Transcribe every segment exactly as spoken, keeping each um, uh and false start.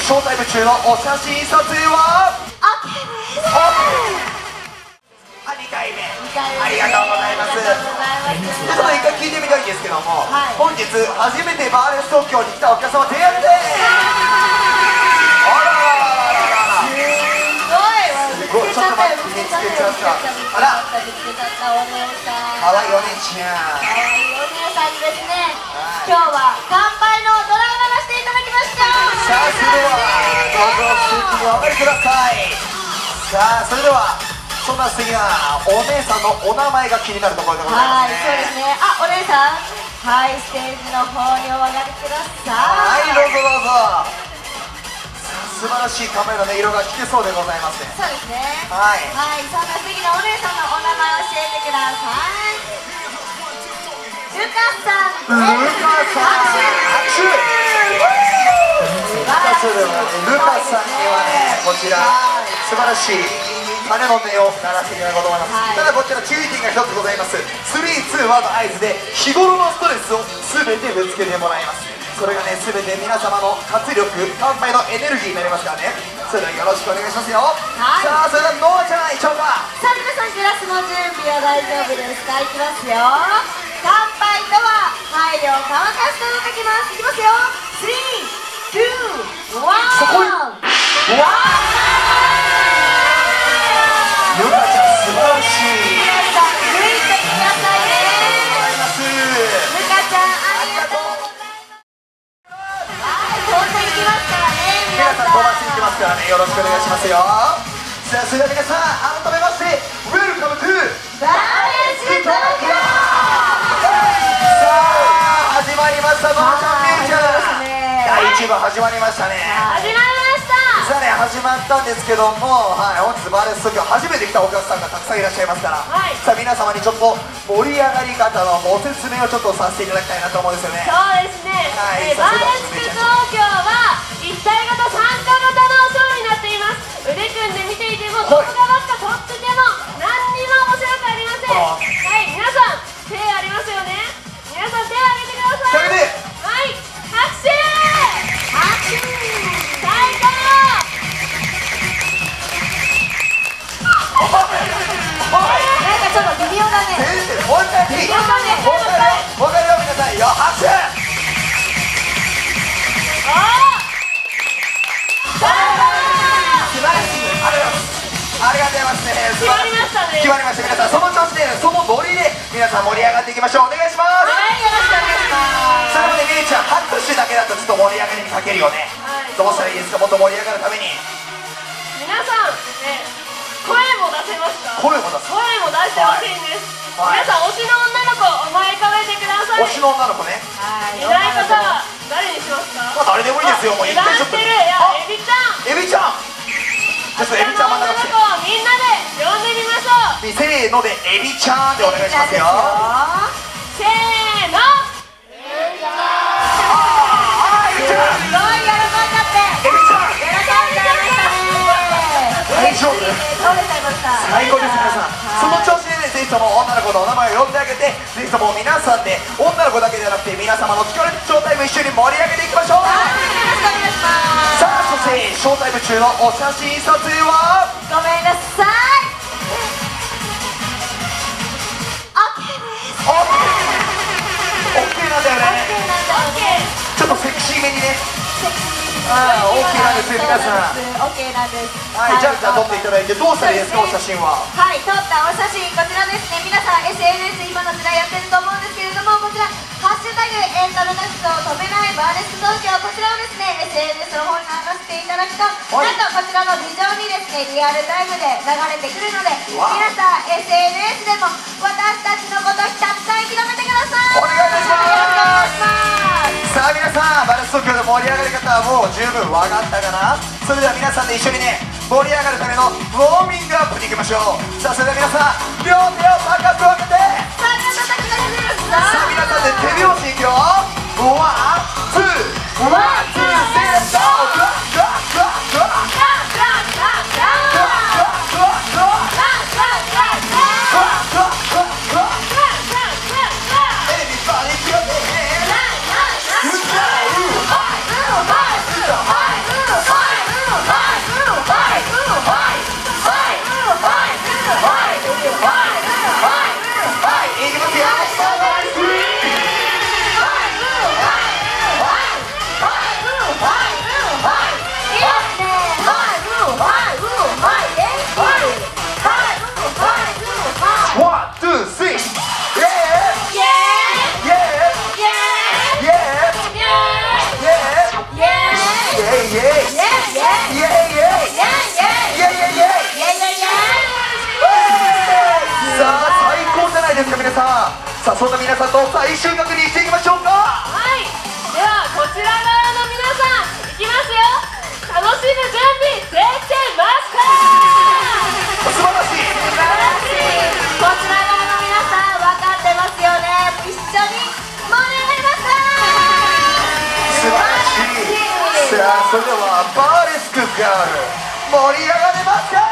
ショータイム中のお写真撮影は OK です。 にかいめありがとうございます。ちょっと一回聞いてみたいんですけども、はい、本日初めてバーレス東京に来たお客様手挙げて。あらららららら、すごい、ちょっと待って、見つけちゃった。あら、かわいいお姉ちゃん、かわいいお姉さんにですね、今日は乾杯のドラを鳴らしていただきました。さあ、それではどうぞステージにお上がりください。さあ、それではそんな素敵なお姉さんのお名前が気になるところでございますね。はい、そうですね。あ、お姉さん、はい、ステージの方にお上がりください。はい、どうぞどうぞ。素晴らしいカメラの色が聞けそうでございますね。そうですね。はい、はい、そんな素敵なお姉さんのお名前を教えてください。ルカさん。ルカさん。拍手。ルカさんにはね、こちら素晴らしい鐘の音を鳴らしていただこうと思います、はい、ただこちら注意点がひとつございます。スリー、ツー、ワンの合図で日頃のストレスを全てぶつけてもらいます。それがね、全て皆様の活力、乾杯のエネルギーになりますからね。それではよろしくお願いしますよ、はい、さあ、それではノアちゃんいっちゃおうか。さあ、皆さんグラスの準備は大丈夫ですか。いきますよ。乾杯とは配慮を乾かしていただきます。いきますよ。スリー、ツー、ワン。そこにわー、ヨナちゃん素晴らしい。皆さん抜いてくださいね。ルカちゃんありがとうございます。はい、当然いきますからね。皆さん飛ばしに行きますからね。よろしくお願いしますよ。さあ、それでは皆さん改めましてウェルカムトゥバーレス東京。さあ、始まりました。ノアちゃん、ミュージアムだいいち部始まりましたね。始まりました。さあね、始まったんですけども、はい、本日バーレス東京初めて来たお客さんがたくさんいらっしゃいますから、はい、さあ皆様にちょっと盛り上がり方のご説明をちょっとさせていただきたいなと思うんですよね。そうですね、はい、えー、バーレス東京は一体型参加型のショーになっています。腕組んで見ていても動画ばっか撮ってても何にも面白くありません。はい、皆さん手ありますよね。皆さん手を挙げてください。はい、拍手拍手。最高。なんかちょっと微妙だね。もう一回微妙だね。もう一回よ、もう一回よ、皆さんよ、拍手。素晴らしい。ありがとうございますね。決まりましたね。決まりました。皆さんその調子で、そのノリで皆さん盛り上がっていきましょう。お願いします。はい、よろしくお願いします。それまでみゆちゃん、拍手だけだとちょっと盛り上がりに欠けるよね。どうしたらいいですか、もっと盛り上がるために。皆さんね、声も出せますか。声も出す。声も出してほしいんです。皆さん推しの女の子思い浮かべてください。推しの女の子ね。いない方は誰にしますか。まあ誰でもいいですよ。もう一回ちょっと。いや、エビちゃん。エビちゃん。ちょっとエビちゃん真ん中来て。みんなで呼んでみましょう。せーのでエビちゃんでお願いしますよ。せーの。エビちゃん。ああ、エビちゃん。すごい喜んじゃって。エビちゃん。喜んじゃいましたね。大丈夫。倒れちゃいました。最高です皆さん。その調子でね、ぜひとも女の子のお名前を呼んであげて、ぜひとも皆さんで女の子だけではなくて皆様の力でショータイム一緒に盛り上げていきましょう。はい、よろしくお願いします。さあ、そしてショータイム中のお写真撮影はごめんなさい。 OK です。 OK なんだよね。ちょっとセクシーめにね。ああ、OK なんですよ皆さん。 OK なんです。はい、じゃあじゃあ撮っていただいてどうしたらいいですか。お写真は、はい、撮ったお写真こちらですね。皆さん エスエヌエス 今の時代やってると思うんですけれども、こちらハッシュタグエンタメナックスを飛べないバーレス東京、こちらをですね エスエヌエス の方に上がっていただくと、なんとこちらのビジョンにですねリアルタイムで流れてくるので、皆さん エスエヌエス でも私たちのことたくさん広めてください。お願いします。さあ皆さん、バーレス東京の盛り上がり方はもう十分分かったかな。それでは皆さんで一緒にね盛り上がるためのウォーミングアップに行きましょう。さあ、それでは皆さん両手を高く上げて、さあ皆さんで手拍子いくよ。ワンツーワンツーセット。Everybody さあ最高じゃないですか皆さん。さあそんな皆さんと最終確認していきましょうか。 はい、ではこちら側の皆さんいきますよ。楽しむ準備できてますか？ 素晴らしい素晴らしい。こちら側の皆さん分かってますよね。一緒に盛り上がりますか？ 素晴らしい。さあそれではバーレスクガール盛り上がれますか？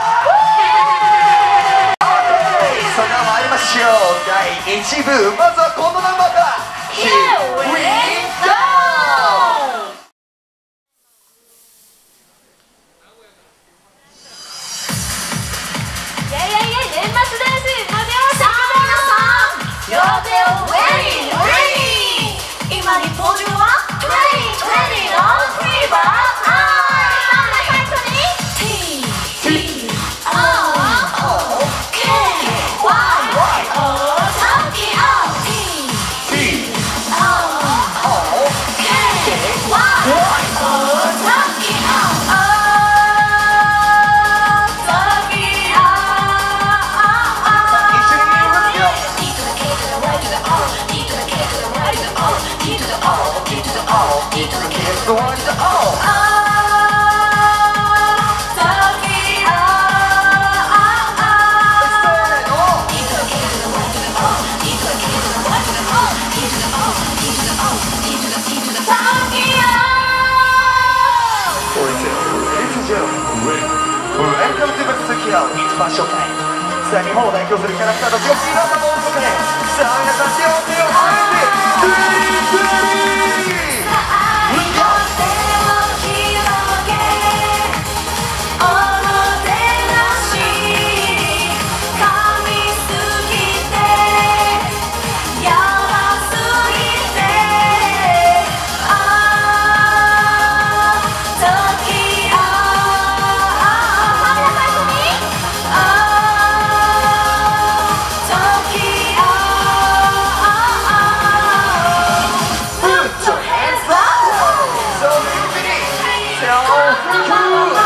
それでは参りましょう。だいいち部、まずはこのナンバーから Here we go。 いやいやいや、年末年始間に合わせてください。両手をレディーレディー。今に登場はレディーレディーのフィーバー。 Go on to all. Welcome to Tokyo. It's fashion time. さあ日本を代表するキャラクターと女子皆様をお迎え。さあ皆さん手を手を添えて。Put your hands up. So many. So cool.